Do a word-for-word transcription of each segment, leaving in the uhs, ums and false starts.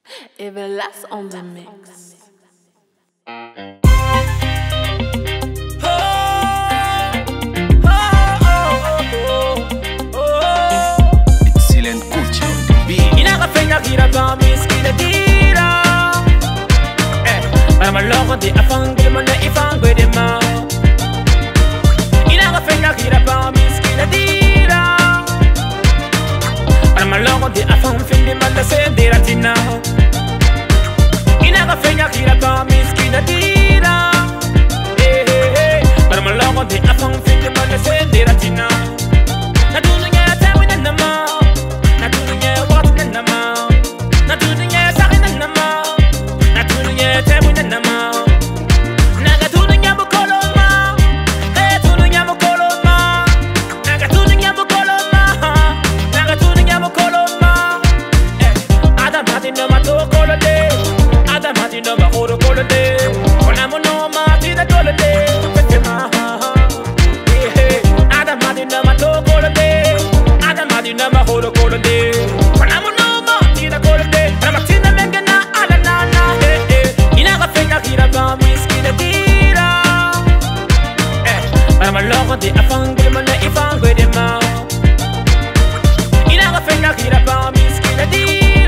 Everlast on the mix. Excellent culture on the beat. Inakafenya kira pa Miskinaidi. Eh, para maloko di afangwe mo na ifangwe di ma. Inakafenya kira pa Miskinaidi. Para maloko di afangwe di ma na sendira tina. Inakafenya kira pa Miskinaidi. Eh eh eh, para maloko di afangwe di ma na sendira tina. Na dunia tawi na nama. Na dunia wat na nama. Na dunia sahi na nama. Na dunia tawi na nama. Na ga dunia bukoloma. Eh dunia bukoloma. Na ga dunia bukoloma. Na ga dunia bukoloma. Eh Adam hadi no mato kolode. Adam hadi no mahoro kolode. Ona mono ma tina kolode. Petema. Eh Adam hadi no mato kolode. Adam hadi no mahoro kolode. Ona mono ma tina kolode. Na matina mengena ala na na. Eh eh inakafenya kira pa Miskinaidi. Eh para maloko di afangwe mo na ifangwe di ma. Inakafenya kira pa Miskinaidi.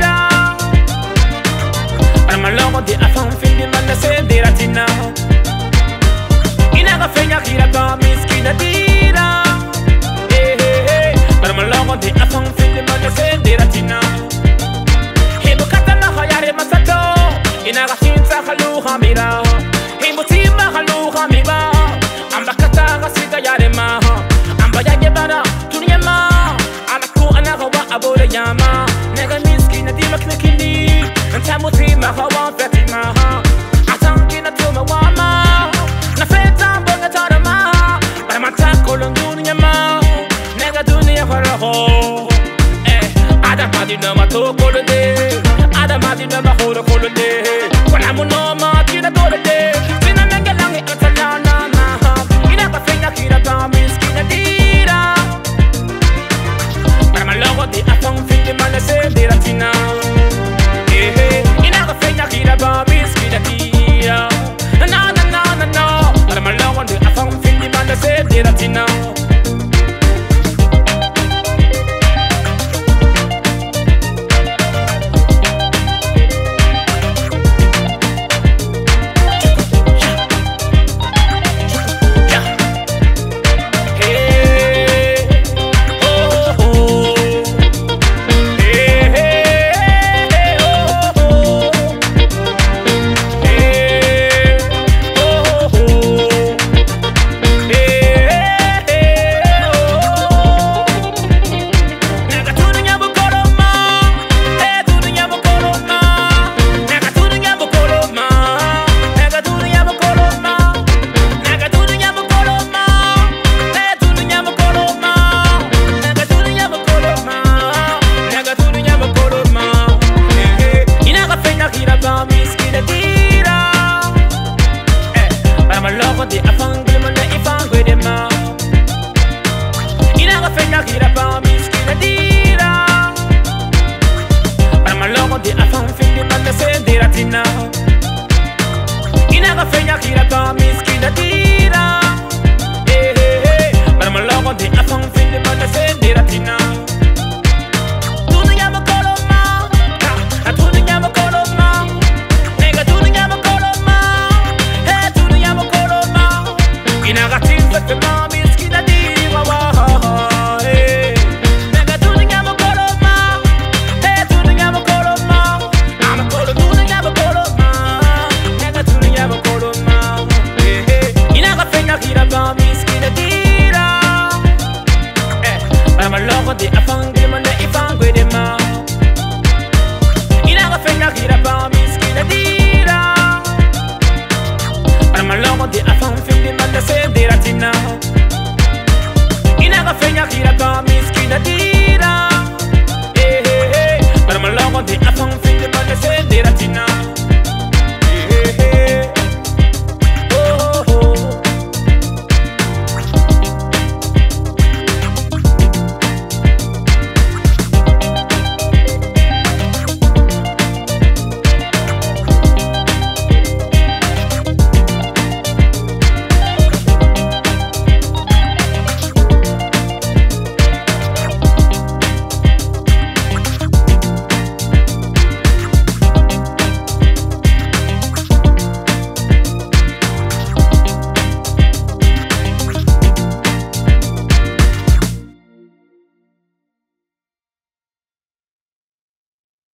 Para maloko di afangwe di ma na sendira tina. Inakafenya kira pa Miskinaidi. Eh eh eh para maloko di afangwe di ma na sendira tina. Himo kata na hayare masato. Inakafinta haluha mira. Himo tima haluha mira. Amba kata kasika yare ma. Amba yage bara dunia ma. Anaku anakawa abore yama. Nega Miskinaidi maknekindi. Ntamu tima hawa fatima. Atangi na tuma wama. Na feta bonga tarama. Para matako long dunia ma. Nega dunia haraho. Eh, Adam hadi no mato kolode. Adam hadi no mahoro kolode. Wala mo no ma tina kolode. Sina mengelangi atalana na. Inakafenya kira pa Miskinaidi. Para maloko di afang fiti man na sendira tina.